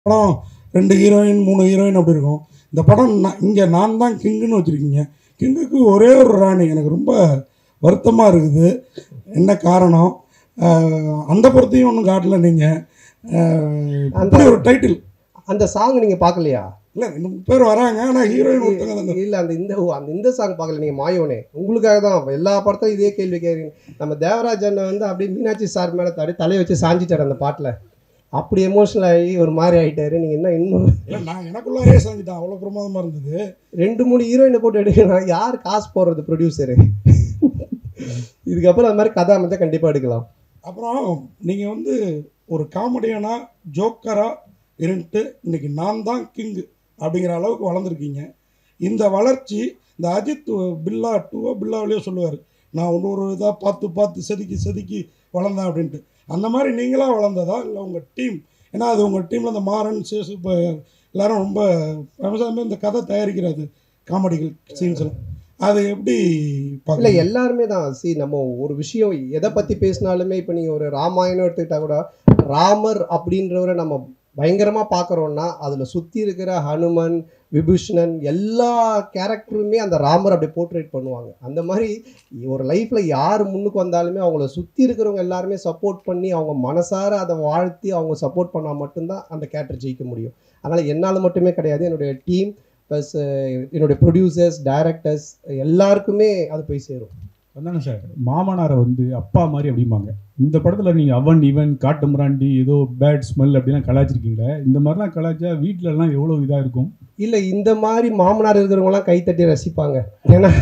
படம் 2 heroine 3 heroine அப்படி இருக்கும். இந்த படம் இங்கே நான் தான் கிங்குன்னு வச்சுருக்கீங்க. கிங்குக்கு ஒரே ஒரு ராணி. எனக்கு ரொம்ப வருத்தமாக இருக்குது. என்ன காரணம்? அந்த படத்தையும் ஒன்றும் காட்டல நீங்கள். அந்த ஒரு டைட்டில் அந்த சாங் நீங்கள் பார்க்கலையா? இல்லை 2 பேர் வராங்க, ஆனால் ஹீரோயின் ஒருத்தங்க தானே. இல்லை அந்த சாங் பார்க்கல நீங்கள். மாயோனே உங்களுக்காக தான் எல்லா படத்தையும் இதே கேள்வி கேட்குறீங்க. நம்ம தேவராஜன் வந்து அப்படியே மீனாட்சி சார் மேலே தலையை வச்சு சாஞ்சிட்டார் அந்த பாட்டில். அப்படி எமோஷனல் ஆகி ஒரு மாதிரி ஆகிட்டாரு. நீங்கள் என்ன இன்னும் இல்லை, நான் எனக்குள்ளாரே சாஞ்சிட்டேன். அவ்வளோ பிரமாதமாக இருந்தது. 2-3 ஹீரோயினை போட்டு எடுக்கலாம். யார் காசு போடுறது? ப்ரொடியூசரு. இதுக்கப்புறம் அது மாதிரி கதை அமைச்சா கண்டிப்பாக எடுக்கலாம். அப்புறம் நீங்கள் வந்து ஒரு காமெடியானா ஜோக்கராக இருந்துட்டு இன்றைக்கி நான் தான் கிங்கு அப்படிங்கிற அளவுக்கு வளர்ந்துருக்கீங்க. இந்த வளர்ச்சி இந்த அஜித் பில்லாவிலேயே சொல்லுவார், நான் ஒரு இதாக பார்த்து செதுக்கி வளர்ந்தேன் அப்படின்ட்டு. அந்த மாதிரி நீங்களாக வளர்ந்ததா இல்லை உங்கள் டீம்? ஏன்னா அது உங்கள் டீமில் இந்த மாறன் சேசு இப்போ எல்லோரும் ரொம்ப ஃபேமஸாக இந்த கதை தயாரிக்கிறது காமெடிகள் சீன்ஸ்லாம் அது எப்படி இல்லை எல்லாருமே தான். நம்ம ஒரு விஷயம் எதை பற்றி பேசினாலுமே இப்போ நீங்கள் ஒரு ராமாயணம் எடுத்துக்கிட்டால் கூட ராமர் அப்படின்றவரை நம்ம பயங்கரமாக பார்க்குறோன்னா அதில் சுற்றி இருக்கிற ஹனுமன், விபீஷணன் எல்லா கேரக்டருமே அந்த ராமர் அப்படி போர்ட்ரேட் பண்ணுவாங்க. அந்த மாதிரி ஒரு லைஃப்பில் யார் முன்னுக்கு வந்தாலுமே அவங்கள சுற்றி இருக்கிறவங்க எல்லாருமே சப்போர்ட் பண்ணி அவங்க மனசார அதை வாழ்த்தி அவங்க சப்போர்ட் பண்ணால் மட்டும்தான் அந்த கேரக்டர் ஜெயிக்க முடியும். அதனால் என்னால் மட்டுமே கிடையாது, என்னுடைய டீம் ப்ளஸ் என்னுடைய ப்ரொடியூசர்ஸ், டைரக்டர்ஸ் எல்லாருக்குமே அது போய் சேரும். அதானே சார், மாமனாரை வந்து அப்பா மாதிரி அப்படிம்பாங்க. இந்த படத்தில் நீங்கள் அவன் இவன் காட்டு மிராண்டி ஏதோ பேட் ஸ்மெல் அப்படிலாம் கலாச்சிருக்கீங்களே. இந்த மாதிரிலாம் கலாச்சா வீட்டிலலாம் எவ்வளோ இதாக இருக்கும்? இல்லை, இந்த மாதிரி மாமனார் இருக்கிறவங்களாம் கைத்தட்டி ரசிப்பாங்க. ஏன்னா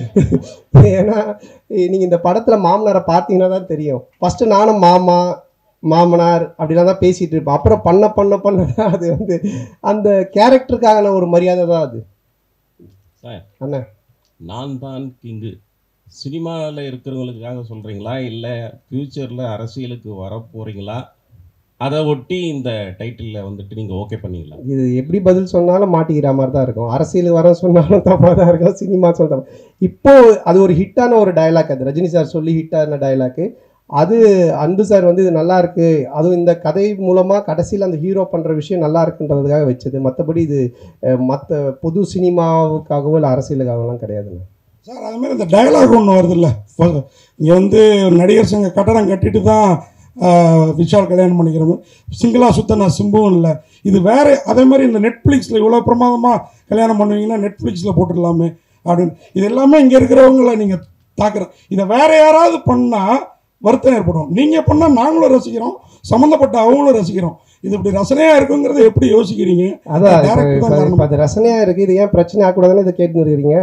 நீங்கள் இந்த படத்தில் மாமனாரை பார்த்தீங்கன்னா தான் தெரியும். ஃபஸ்ட்டு நானும் மாமனார் அப்படிலாம் தான் பேசிகிட்டு இருப்பேன். அப்புறம் பண்ண அது வந்து அந்த கேரக்டருக்கான ஒரு மரியாதை தான் அது. சார் அண்ணா, நான் தான் கிங்கு சினிமாவில் இருக்கிறவங்களுக்காக சொல்கிறீங்களா இல்லை ஃப்யூச்சரில் அரசியலுக்கு வர போகிறீங்களா? அதை ஒட்டி இந்த டைட்டிலில் வந்துட்டு நீங்கள் ஓகே பண்ணீங்களா? இது எப்படி பதில் சொன்னாலும் மாட்டிக்கிற மாதிரி தான் இருக்கும். அரசியலுக்கு வர சொன்னாலும் தப்பாக தான் இருக்கும், சினிமா சொன்னாலும். இப்போது அது ஒரு ஹிட்டான ஒரு டைலாக். அது ரஜினி சார் சொல்லி ஹிட்டான டைலாக்கு. அது அன்பு சார் வந்து இது நல்லா இருக்கு, அதுவும் இந்த கதை மூலமாக கடைசியில் அந்த ஹீரோ பண்ணுற விஷயம் நல்லா இருக்குன்றதுக்காக வச்சது. மற்றபடி இது மற்ற பொது சினிமாவுக்காகவோ இல்லை அரசியலுக்காகலாம் கிடையாதுங்க சார். அதுமாதிரி இந்த டயலாக் ஒன்று வருது இல்லை, இங்கே வந்து நடிகர் சங்க கட்டடம் கட்டிட்டு தான் விஷால் கல்யாணம் பண்ணிக்கிறோம், சிங்கிளாக சுத்த நான் சிம்புவும் இல்லை. இது வேறு. அதே மாதிரி இந்த நெட்ஃப்ளிக்ஸில் இவ்வளோ பிரமாதமாக கல்யாணம் பண்ணுவீங்கன்னா நெட்ஃப்ளிக்ஸில் போட்டுடலாமே அப்படின்னு. இது எல்லாமே இங்கே இருக்கிறவங்கள நீங்கள் தாக்குறோம். இதை வேறு யாராவது பண்ணால் வருத்தம் ஏற்படும். நீங்கள் பண்ணால் நாங்களும் ரசிக்கிறோம், சம்மந்தப்பட்ட அவங்களும் ரசிக்கிறோம். இது இப்படி ரசனையாக இருக்குங்கிறத எப்படி யோசிக்கிறீங்க? அதான் அது ரசனையாக இருக்குது. இது ஏன் பிரச்சனை ஆகக்கூடாதுன்னு இதை கேட்டுன்னு இருக்கிறீங்க.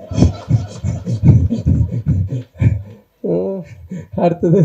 அடுத்தது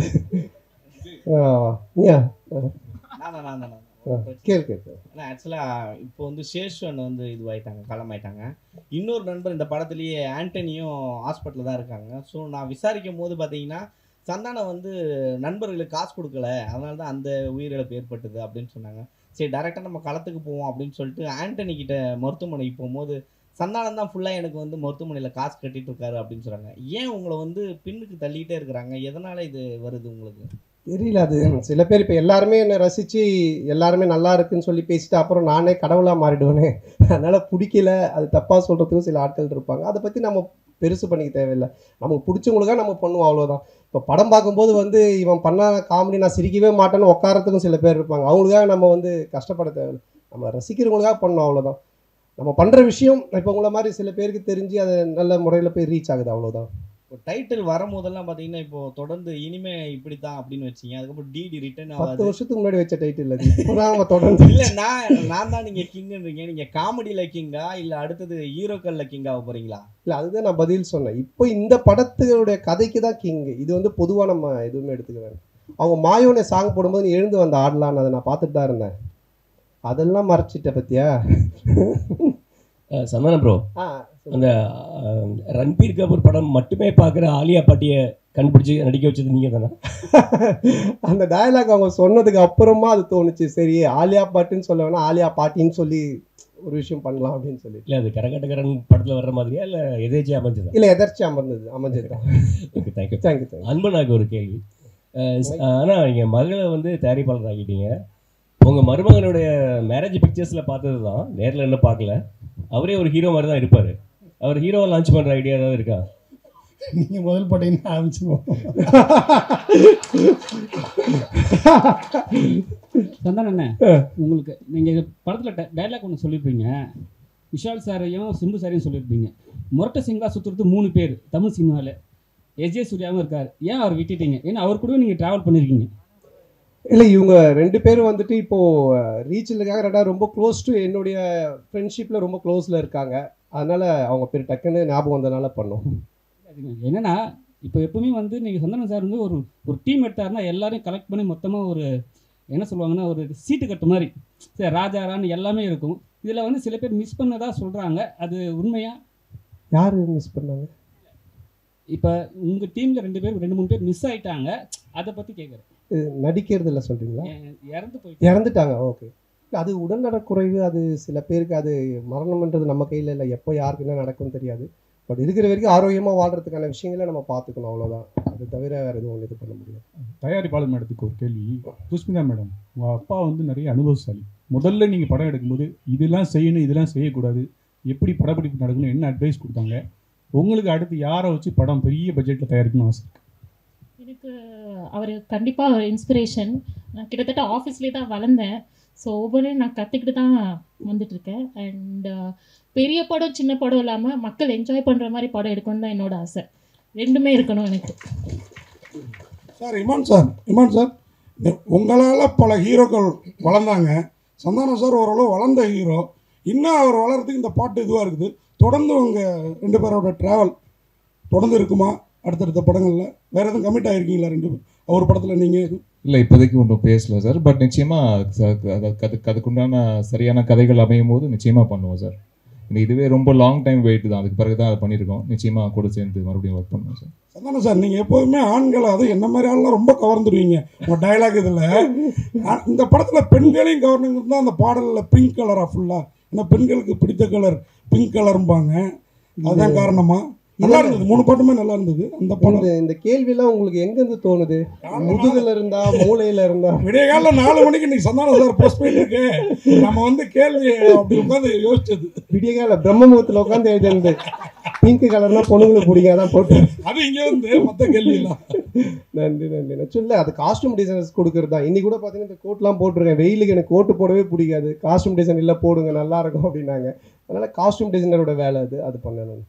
கேள்வி. ஆனால் ஆக்சுவலாக இப்போ வந்து சேஷ்வன் வந்து இதுவாயிட்டாங்க, களமாயிட்டாங்க. இன்னொரு நண்பர் இந்த படத்துலேயே ஆண்டனியும் ஹாஸ்பிட்டலில் தான் இருக்காங்க. ஸோ நான் விசாரிக்கும் போது பார்த்தீங்கன்னா சந்தானம் வந்து நண்பர்களுக்கு காசு கொடுக்கல, அதனால தான் அந்த உயிரிழப்பு ஏற்பட்டது அப்படின்னு சொன்னாங்க. சரி டேரெக்டாக நம்ம களத்துக்கு போவோம் அப்படின்னு சொல்லிட்டு ஆண்டனி கிட்ட மருத்துவமனைக்கு போகும்போது சந்தானம் தான் ஃபுல்லாக எனக்கு வந்து மருத்துவமனையில் காசு கட்டிகிட்டு இருக்காரு அப்படின்னு சொல்கிறாங்க. ஏன் உங்களை வந்து பின்னுக்கு தள்ளிக்கிட்டே இருக்கிறாங்க? எதனால் இது வருது உங்களுக்கு தெரியல. அது சில பேர் இப்போ எல்லாருமே என்னை ரசித்து எல்லாருமே நல்லா இருக்குன்னு சொல்லி பேசிட்டு அப்புறம் நானே கடவுளாக மாறிடுவேனே, அதனால் பிடிக்கல. அது தப்பாக சொல்கிறதுக்கும் சில ஆட்கள் இருப்பாங்க. அதை பற்றி நம்ம பெருசு பண்ணிக்க தேவையில்லை. நமக்கு பிடிச்சவங்களுக்காக நம்ம பண்ணுவோம், அவ்வளோதான். இப்போ படம் பார்க்கும்போது வந்து இவன் பண்ண காமெடி நான் சிரிக்கவே மாட்டேன்னு உட்காரத்துக்கும் சில பேர் இருப்பாங்க. அவங்களுக்காக நம்ம வந்து கஷ்டப்பட தேவையில்லை. நம்ம ரசிக்கிறவங்களுக்காக பண்ணணும், அவ்வளோதான். நம்ம பண்ணுற விஷயம் இப்போ உங்களை மாதிரி சில பேருக்கு தெரிஞ்சு அதை நல்ல முறையில் போய் ரீச் ஆகுது, அவ்வளோதான். இப்போ டைட்டில் வரும்போதெல்லாம் பார்த்தீங்கன்னா இப்போ தொடர்ந்து இனிமே இப்படி தான் அப்படின்னு வச்சிங்க. அதுக்கப்புறம் டிடி ரிட்டர்ன் 10 வருஷத்துக்கு முன்னாடி வச்ச டைட்டில் அது இப்போதான் அவங்க தொடர்ந்து. இல்லை, நான் தான் நீங்கள் கிங்குன்றீங்க. நீங்கள் காமெடியில் கிங்கா இல்லை அடுத்தது ஹீரோக்களில் கிங்காக போகிறீங்களா? இல்லை, அதுதான் நான் பதில் சொன்னேன். இப்போ இந்த படத்துடைய கதைக்கு தான் கிங்கு. இது வந்து பொதுவாக நம்ம எதுவுமே எடுத்துக்கிறேன். அவங்க மாயோனே சாங் போடும்போது நீ எழுந்து வந்த ஆடலான்னு அதை நான் பார்த்துட்டு தான் இருந்தேன். அதெல்லாம் மறைச்சிட்ட பத்தியா சந்தானம் ப்ரோ? அந்த ரன்பீர் கபூர் படம் மட்டுமே பார்க்குற ஆலியா பாட்டியை கண்டுபிடிச்சி நடிக்க வச்சது நீங்கள் தானே? அந்த டயலாக் அவங்க சொன்னதுக்கு அப்புறமா அது தோணுச்சு, சரி ஆலியா பாட்டுன்னு சொல்ல வேணா ஆலியா பாட்டின்னு சொல்லி ஒரு விஷயம் பண்ணலாம் அப்படின்னு சொல்லி. இல்லை, அது கரகாட்டக்காரன் படத்தில் வர்ற மாதிரியா இல்லை எதேச்சியாக அமைஞ்சதா? இல்லை, எதர்ச்சி அமைஞ்சது தான். Okay, thank you. தேங்க்யூ. அன்பனாக்கு ஒரு கேள்வி. ஆனால் நீங்கள் மகளை வந்து தயாரிப்பாளர் ஆகிட்டீங்க. உங்கள் மருமகனுடைய மேரேஜ் பிக்சர்ஸில் பார்த்தது தான், நேரில் என்ன பார்க்கல. அவரே ஒரு ஹீரோ மாதிரி தான் இருப்பார். அவர் ஹீரோவை லான்ச் பண்ணுற ஐடியா ஏதாவது இருக்கா? நீங்கள் முதல் படையின்னு ஆரம்பிச்சிருவோம். சந்தானம் அண்ணே, உங்களுக்கு நீங்கள் படத்தில் டைலாக் ஒன்று சொல்லியிருப்பீங்க. விஷால் சாரையும் சிம்பு சாரையும் சொல்லியிருப்பீங்க. முரட்ட சிங்கா சுற்றுறது 3 பேர் தமிழ் சினிமாவில். எஸ்ஜே சூர்யாவும் இருக்கார். ஏன் அவர் விட்டுட்டீங்க? ஏன்னா அவர் கூட நீங்கள் ட்ராவல் பண்ணியிருக்கீங்க. இல்லை, இவங்க 2 பேரும் வந்துட்டு இப்போது ரீச்சில் இருக்காங்க. ரெண்டாவது ரொம்ப க்ளோஸ் டு என்னுடைய ஃப்ரெண்ட்ஷிப்பில் ரொம்ப க்ளோஸில் இருக்காங்க. அதனால் அவங்க பேர் டக்குன்னு ஞாபகம் வந்ததுனால பண்ணோம். என்னென்னா இப்போ எப்பவுமே வந்து நீங்கள் சந்தானம் சார் வந்து ஒரு டீம் எடுத்தாருன்னா எல்லாரையும் கலெக்ட் பண்ணி மொத்தமாக ஒரு என்ன சொல்லுவாங்கன்னா ஒரு சீட்டு கட்டு மாதிரி சரி ராஜா ராணி எல்லாமே இருக்கும். இதில் வந்து சில பேர் மிஸ் பண்ணதா சொல்கிறாங்க. அது உண்மையா? யார் மிஸ் பண்ணாங்க? இப்போ உங்கள் டீமில் 2-3 பேர் மிஸ் ஆகிட்டாங்க. அதை பற்றி கேட்குறேன். நடிக்கிறது இல்லை சொல்கிறீங்களா? இறந்துட்டாங்க. ஓகே. அது உடல்நலக்குறைவு. அது சில பேருக்கு அது மரணம்ன்றது நம்ம கையில் இல்லை. எப்போ யாருக்கு என்ன நடக்கும்னு தெரியாது. பட் இருக்கிற வரைக்கும் ஆரோக்கியமாக வாழ்கிறதுக்கான விஷயங்களை நம்ம பார்த்துக்கணும், அவ்வளோதான். அது தவிர வேறு எதுவும் ஒன்று இது பண்ண முடியாது. தயாரிப்பாளர் மேடத்துக்கு ஒரு கேள்வி. சுஸ்மிதா மேடம், உங்கள் அப்பா வந்து நிறைய அனுபவசாலி. முதல்ல நீங்கள் படம் எடுக்கும்போது இதெல்லாம் செய்யணும், இதெல்லாம் செய்யக்கூடாது, எப்படி படப்பிடிப்பு நடக்கணும், என்ன அட்வைஸ் கொடுத்தாங்க? உங்களுக்கு அடுத்து யாரை வச்சு படம் பெரிய பட்ஜெட்டில் தயாரிக்கணும்னு ஆசை இருக்கு? எனக்கு அவர் கண்டிப்பாக ஒரு இன்ஸ்பிரேஷன். நான் கிட்டத்தட்ட ஆஃபீஸ்லேயே தான் வளர்ந்தேன். ஸோ ஒவ்வொன்றையும் நான் கற்றுக்கிட்டு தான் வந்துட்டுருக்கேன். அண்ட் பெரிய படம் சின்ன படம் இல்லாமல் மக்கள் என்ஜாய் பண்ணுற மாதிரி படம் எடுக்கணும்னு தான் என்னோட ஆசை. 2மே இருக்கணும் எனக்கு. சார் இமான் சார் உங்களால் பல ஹீரோக்கள் வளர்ந்தாங்க. சந்தானம் சார் ஓரளவு வளர்ந்த ஹீரோ. இன்னும் அவர் வளர்கிறதுக்கு இந்த பாட்டு இதுவாக இருக்குது. தொடர்ந்து உங்கள் 2 பேரோட ட்ராவல் தொடர்ந்து இருக்குமா? அடுத்தடுத்த படங்களில் வேறு எதுவும் கமிட் ஆகிருக்கீங்களா 2 பேர்? அவர் படத்தில் நீங்கள்? இல்லை, இப்போதைக்கு ஒன்றும் பேசல சார். பட் நிச்சயமாக அதுக்குண்டான சரியான கதைகள் அமையும் போது நிச்சயமாக பண்ணுவோம் சார். இதுவே ரொம்ப லாங் டைம் வெயிட் தான். அதுக்கு பிறகு தான் அதை பண்ணியிருக்கோம். நிச்சயமாக கூட சேர்ந்து மறுபடியும் ஒர்க் பண்ணுவோம் சார். சந்தானம் சார், நீங்கள் எப்போதுமே ஆண்களை அது என்ன மாதிரி ஆள்லாம் ரொம்ப கவர்ந்துடுவீங்க உங்கள் டைலாக் இதில். இந்த படத்தில் பெண்களையும் கவர்னுங்கிறது தான் அந்த பாடலில் பிங்க் கலராக ஃபுல்லாக. ஏன்னா பெண்களுக்கு பிடித்த கலர் பிங்க் கலரும்பாங்க. அதுதான் காரணமா? நல்லா இருந்தது, 3 பாட்டுமே நல்லா இருந்தது. அந்த படம் இந்த கேள்வியெல்லாம் உங்களுக்கு எங்கேருந்து தோணுது? முதுகுல இருந்தா, மூளையில இருந்தா? விடிய காலையில் 4 மணிக்கு இன்னைக்கு சந்தானம் சார் போஸ்ட் பண்ணிட்டு இருக்கு. நம்ம வந்து கேள்வி அப்படி உட்காந்து யோசிச்சது. விடிய கால பிரம்மமுகத்தில் உட்காந்து எழுதுறது பிங்க் கலர்னா பொண்ணுங்களுக்கு பிடிக்காதான் போட்டு அது இங்கே வந்து மற்ற கேள்விலாம். நன்றி. சொல்ல அது காஸ்டியூம் டிசைனர்ஸ் கொடுக்குறது தான். இன்னைக்கு கூட பார்த்தீங்கன்னா இந்த கோட்லாம் போட்டிருக்கேன். வெயிலுக்கு எனக்கு கோட்டு போடவே பிடிக்காது. காஸ்டியூம் டிசைன் இல்லை போடுங்க நல்லா இருக்கும் அப்படின்னாங்க. அதனால காஸ்டியூம் டிசைனரோட வேலை அது பண்ணணும்.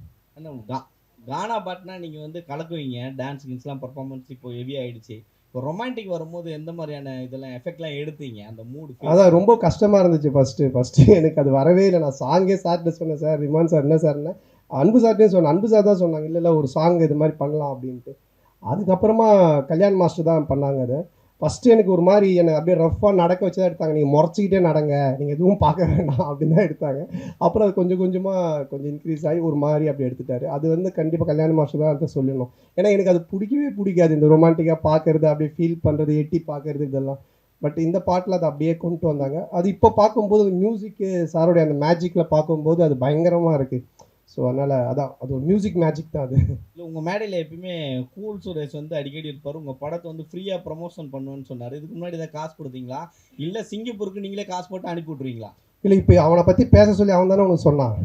கானா பாட்டுனா நீங்கள் வந்து கலக்குவீங்க. டான்ஸ் கின்ஸ்லாம் பர்ஃபார்மன்ஸ் இப்போ ஹெவி ஆகிடுச்சு. இப்போ ரொமான்டிக் வரும்போது எந்த மாதிரியான இதெல்லாம் எஃபெக்ட்லாம் எடுத்தீங்க? அந்த மூடு அதான் ரொம்ப கஷ்டமாக இருந்துச்சு ஃபஸ்ட்டு எனக்கு அது வரவே இல்லை. நான் சாங்கே சார்ட்டு சொன்னேன். சார் ரிமான் சார் என்ன சார்னா அன்பு சார்ட்டையும் சொன்னேன். அன்பு சார் தான் சொன்னாங்க இல்லை ஒரு சாங் இது மாதிரி பண்ணலாம் அப்படின்ட்டு. அதுக்கப்புறமா கல்யாண் மாஸ்டர் தான் பண்ணாங்க. அதை ஃபஸ்ட்டு எனக்கு ஒரு மாதிரி என்னை அப்படியே ரஃப்பாக நடக்க வச்சு தான் எடுத்தாங்க. நீங்கள் முறைச்சிக்கிட்டே நடங்க, நீங்கள் எதுவும் பார்க்க வேண்டாம் அப்படின்னு தான் எடுத்தாங்க. அப்புறம் அது கொஞ்சம் இன்க்ரீஸ் ஆகி ஒரு மாதிரி அப்படி எடுத்துட்டாரு. அது வந்து கண்டிப்பாக கல்யாண மாஸ்டர் தான் அதை சொல்லணும். ஏன்னா எனக்கு அது பிடிக்கவே பிடிக்காது, இந்த ரொமான்டிக்காக பார்க்குறது, அப்படியே ஃபீல் பண்ணுறது, எட்டி பார்க்குறது இதெல்லாம். பட் இந்த பாட்டில் அதை அப்படியே கொண்டு வந்தாங்க. அது இப்போ பார்க்கும்போது மியூசிக்கு சாரோடைய அந்த மேஜிக்கில் பார்க்கும்போது அது பயங்கரமாக இருக்குது. ஸோ அதனால் அது ஒரு மியூசிக் மேஜிக் தான் அது. இல்லை, உங்கள் மேடையில் எப்பயுமே கூல் சுரேஷ் வந்து அடிக்கடி இருப்பார். உங்கள் படத்தை வந்து ஃப்ரீயாக ப்ரமோஷன் பண்ணுவேன்னு சொன்னார். இதுக்கு முன்னாடி இதை காசு கொடுத்தீங்களா இல்லை சிங்கப்பூருக்கு நீங்களே காசு போட்டு அனுப்பி விட்ருவீங்களா? இல்லை, இப்போ அவனை பற்றி பேச சொல்லி அவன் தானே உனக்கு சொன்னான்.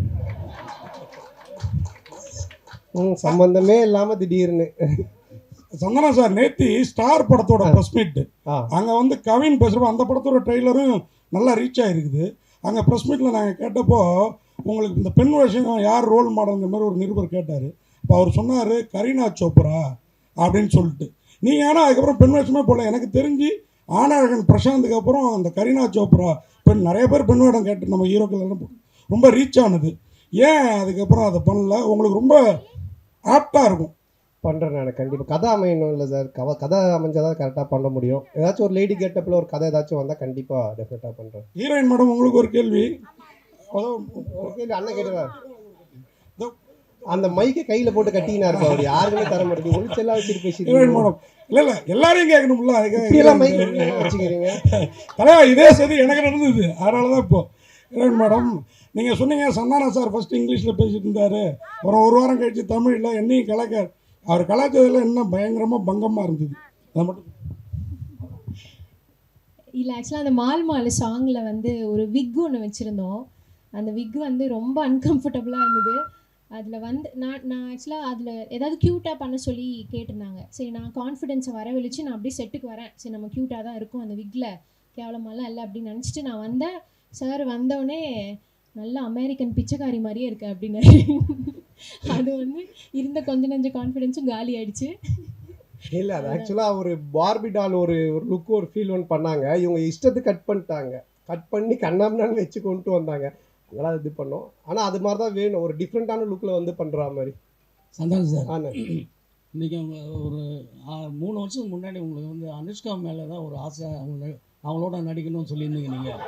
சம்பந்தமே இல்லாமல் திடீர்னு. சந்தானம் சார் நேத்தி ஸ்டார் படத்தோட ப்ரெஸ் மீட் அங்கே வந்து கவின் பேசுகிறப்போ அந்த படத்தோட ட்ரெய்லரும் நல்லா ரீச் ஆகிருக்குது. அங்கே ப்ரெஸ் மீட்டில் நாங்கள் கேட்டப்போ உங்களுக்கு இந்த பெண் விஷயம் யார் ரோல் மாடல்ங்கிற மாதிரி ஒரு நிருபர் கேட்டார். இப்போ அவர் சொன்னார் கரீனா சோப்ரா அப்படின்னு சொல்லிட்டு. நீங்கள் ஆனால் அதுக்கப்புறம் பெண் வேஷமே போடல. எனக்கு தெரிஞ்சு ஆனழகன் பிரசாந்துக்கு அப்புறம் அந்த கரீனா சோப்ரா நிறைய பேர் பெண் வேடம் கேட்டு நம்ம ஹீரோக்கள் எல்லாம் ரொம்ப ரீச் ஆனது. ஏன் அதுக்கப்புறம் அதை பண்ணல? உங்களுக்கு ரொம்ப ஆப்டாக இருக்கும். பண்ணுறேன் நான் கண்டிப்பாக. கதை அமையணும் இல்லை சார். கதை அமைஞ்சால் தான் கரெக்டாக பண்ண முடியும். ஏதாச்சும் ஒரு லேடி கேட்டப்பில் ஒரு கதை ஏதாச்சும் வந்தால் கண்டிப்பாக டெஃபினட்டாக பண்ணுறேன். ஹீரோயின் மேடம், உங்களுக்கு ஒரு கேள்வி. அண்ணன் கேட்டுவார். அந்த மைக்கை கையில் போட்டு கட்டினா இருப்பா, அவர் யாருக்குமே தர மாட்டேங்குது. ஒளிச்செல்லாம் வச்சுட்டு பேசிட்டு மேடம். இல்லை எல்லாரையும் கேட்கணும்ல, அதுக்கெல்லாம் மைக் வச்சுக்கிறீங்க தலைவா. இதே சரி எனக்கு நடந்தது. அதனால தான் இப்போ ஹீரோயின் மேடம் நீங்கள் சொன்னீங்க சந்தானம் சார் ஃபஸ்ட்டு இங்கிலீஷில் பேசிட்டு இருந்தார், அப்புறம் ஒரு வாரம் கழிச்சு தமிழில் என்னையும் கலாய்க்க. அவர் கலாய்ச்சதில் என்ன பயங்கரமாக பங்கமாக இருந்தது. அதை மட்டும் இல்லை ஆக்சுவலாக அந்த மால் சாங்கில் வந்து ஒரு விக் ஒன்று வச்சுருந்தோம். அந்த விக் வந்து ரொம்ப அன்கம்ஃபர்டபுளாக இருந்தது. அதில் வந்து நான் ஆக்சுவலாக அதில் ஏதாவது க்யூட்டாக பண்ண சொல்லி கேட்டிருந்தாங்க. சரி, நான் கான்ஃபிடென்ஸை வரவழிச்சு நான் அப்படியே செட்டுக்கு வரேன். சரி, நம்ம க்யூட்டாக தான் இருக்கும், அந்த விக்கில் கேவலமாலாம் இல்லை அப்படின்னு நினச்சிட்டு நான் வந்தேன். சார் வந்தோடனே நல்லா அமெரிக்கன் பிச்சைக்காரி மாதிரியே இருக்கு அப்படின்னு. அது வந்து இருந்த கொஞ்சம் நஞ்ச கான்ஃபிடென்ஸும் காலி ஆயிடுச்சு. இல்லை, அது ஆக்சுவலாக ஒரு பார்பி டால் ஒரு லுக்கு ஒரு ஃபீல் ஒன்று பண்ணாங்க. இவங்க இஷ்டத்துக்கு கட் பண்ணிட்டாங்க. கட் பண்ணி கண்ணாமண்ணான்னு வச்சு கொண்டு வந்தாங்க. அதெல்லாம் இது பண்ணோம். ஆனால் அது மாதிரி தான் வேணும், ஒரு டிஃப்ரெண்ட்டான லுக்கில் வந்து பண்ணுற மாதிரி. சந்தானம் சார், ஆமாம். இன்றைக்கி அவங்க ஒரு 3 வருஷத்துக்கு முன்னாடி உங்களுக்கு வந்து அனுஷ்கா மேலே தான் ஒரு ஆசை, அவங்களோட நடிக்கணும்னு சொல்லியிருந்தீங்க. நீங்கள்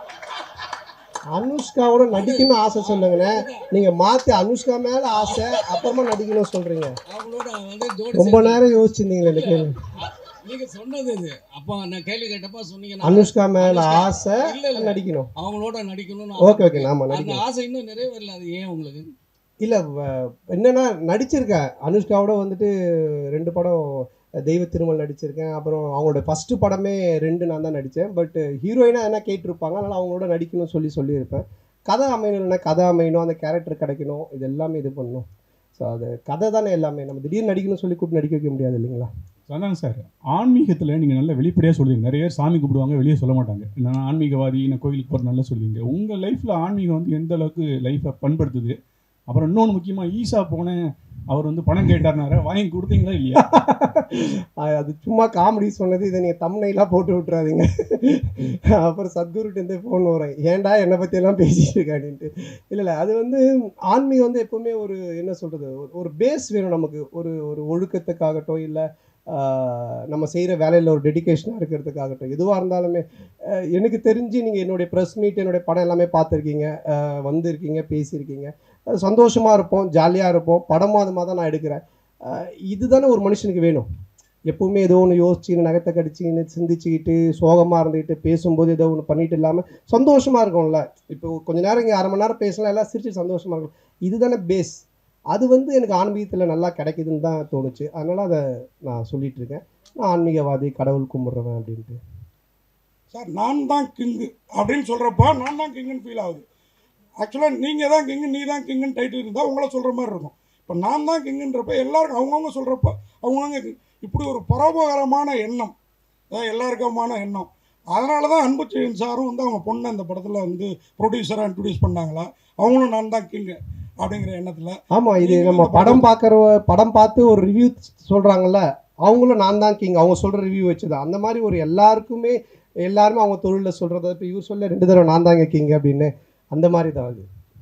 அனுஷ்காவோட நடிக்கணும்னு ஆசை சொன்னீங்கண்ணே, நீங்கள் மாற்றி அனுஷ்கா மேலே ஆசை அப்புறமா நடிக்கணும்னு சொல்கிறீங்க. அவங்களோட வந்து ஜோடி ரொம்ப நேரம் யோசிச்சிருந்தீங்களே இந்த கேள்வி. நீங்கள் சொன்னது இது. அப்போ நான் கேள்வி கேட்டப்போ சொன்னீங்க அனுஷ்கா மேலே ஆசை நடிக்கணும், அவங்களோட நடிக்கணும்னு. ஓகே நாம அந்த நடிக்கணும். ஆசை இன்னும் நிறைவேறல, அது ஏன் உங்களுக்கு? இல்லை, என்னன்னா நடிச்சிருக்கேன் அனுஷ்காவோட வந்துட்டு 2 படம் தெய்வ திருமல் நடிச்சிருக்கேன். அப்புறம் அவங்களோட ஃபஸ்ட்டு படமே 2 நான் தான் நடித்தேன். பட் ஹீரோயினாக என்ன கேட்டிருப்பாங்க, அதனால் அவங்களோட நடிக்கணும்னு சொல்லியிருப்பேன். கதை அமையணும்னா கதை அமையணும், அந்த கேரக்டர் கிடைக்கணும், இது எல்லாமே இது பண்ணணும். ஸோ அது கதை தானே எல்லாமே. நம்ம திடீர்னு நடிக்கணும்னு சொல்லி கூப்பிட்டு நடிக்க வைக்க முடியாது இல்லைங்களா? அதான் சார், ஆன்மீகத்தில் நீங்கள் நல்ல வெளிப்படையாக சொல்லுவீங்க. நிறைய பேர் சாமி கும்பிடுவாங்க, வெளியே சொல்ல மாட்டாங்க. நான் ஆன்மீகவாதி, நான் கோயிலுக்கு போகிற நல்லா சொல்லுவீங்க. உங்கள் லைஃப்பில் ஆன்மீகம் வந்து எந்த அளவுக்கு லைஃப்பை பண்படுத்துது? அப்புறம் இன்னொன்று முக்கியமாக, ஈசா போனேன், அவர் வந்து பணம் கேட்டார்னார, வாங்கி கொடுத்தீங்களா இல்லையா? அது சும்மா காமெடி சொன்னது, இதை நீங்கள் தம்ப்நெயிலாக போட்டு விட்றாதீங்க. அப்புறம் சத்குருட்டே ஃபோன் வரும், ஏன்டா என்னை பற்றியெல்லாம் பேசிட்டு இருக்க அப்படின்ட்டு. இல்லை, அது வந்து ஆன்மீகம் வந்து எப்போவுமே ஒரு என்ன சொல்கிறது, ஒரு பேஸ் வேணும் நமக்கு. ஒரு ஒழுக்கத்துக்காகட்டும், இல்லை நம்ம செய்கிற வேலையில் ஒரு டெடிக்கேஷனாக இருக்கிறதுக்காகட்டும், எதுவாக இருந்தாலுமே. எனக்கு தெரிஞ்சு நீங்கள் என்னுடைய ப்ரெஸ் மீட், என்னுடைய படம் எல்லாமே பார்த்துருக்கீங்க, வந்திருக்கீங்க, பேசியிருக்கீங்க. சந்தோஷமாக இருப்போம், ஜாலியாக இருப்போம். படமும் அது மாதிரி தான் நான் எடுக்கிறேன். இதுதானே ஒரு மனுஷனுக்கு வேணும். எப்போவுமே ஏதோ ஒன்று யோசிச்சுன்னு, நகத்தை கடிச்சிக்கின்னு, சிந்திச்சுக்கிட்டு, சோகமாக இருந்துக்கிட்டு, பேசும்போது ஏதோ ஒன்று பண்ணிட்டு இல்லாமல் சந்தோஷமாக இருக்கும்ல. இப்போ கொஞ்சம் நேரம் இங்கே 1/2 மணி நேரம் பேசலாம், எல்லாம் சிரிச்சு சந்தோஷமாக இருக்கும். இதுதானே பேஸ். அது வந்து எனக்கு ஆன்மீகத்தில் நல்லா கிடைக்குதுன்னு தான் தோணுச்சு. அதனால் அதை நான் சொல்லிகிட்டு இருக்கேன். நான் ஆன்மீகவாதி, கடவுள் கும்பிட்றவன் அப்படின்ட்டு. சார், நான் தான் கிங்கு அப்படின்னு சொல்கிறப்ப நான் தான் கிங்குன்னு ஃபீல் ஆகுது. ஆக்சுவலாக நீங்கள் தான் கிங்கு, நீ தான் கிங்குன்னு டைட்டில் இருந்தால் உங்களை சொல்கிற மாதிரி இருக்கும். இப்போ நான் தான் கிங்குன்றப்ப எல்லாருக்கும் அவங்கவுங்க சொல்கிறப்ப அவங்கவுங்க இப்படி ஒரு பரோபகாரமான எண்ணம், எல்லாருக்குமான எண்ணம். அதனால தான் அன்புச்செழியன் சாரும் வந்து அவங்க பொண்ணு அந்த படத்தில் வந்து ப்ரொடியூசராக இன்ட்ரடியூஸ் பண்ணாங்களா, அவங்களும் நான் தான் கிங்கு அப்படிங்கிற எண்ணத்தில். ஆமாம், இது நம்ம படம் பார்த்து ஒரு ரிவ்யூ சொல்கிறாங்கல்ல, அவங்களும் நான் தான் கிங், அவங்க சொல்கிற ரிவ்யூ வச்சு தான். அந்த மாதிரி ஒரு எல்லாருமே அவங்க தொழிலில் சொல்கிறத, இப்போ இவர் சொல்ல 2 தடவை நான் தாங்க கிங் அப்படின்னு, அந்த மாதிரி தான் அது.